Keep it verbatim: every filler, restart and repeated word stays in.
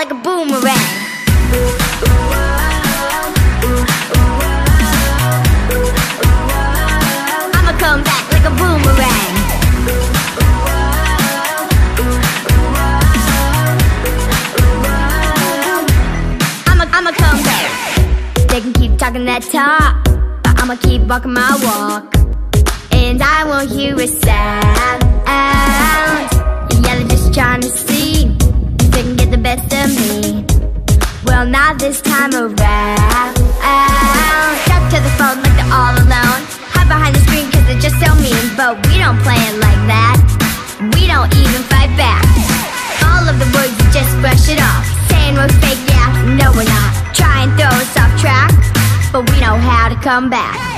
like a boomerang. I'ma come back like a boomerang. I'ma, I'ma come back. They can keep talking that talk, but I'ma keep walking my walk. And I won't hear a sound. Yeah, they're just trying to see if they can get the best of me. Well, not this time around. Stuck to the phone like they're all alone. Hide behind the screen cause they're just so mean. But we don't play it like that. We don't even fight back. All of the words, you just brush it off. Saying we're fake, yeah, no we're not. Try and throw us off track, but we know how to come back.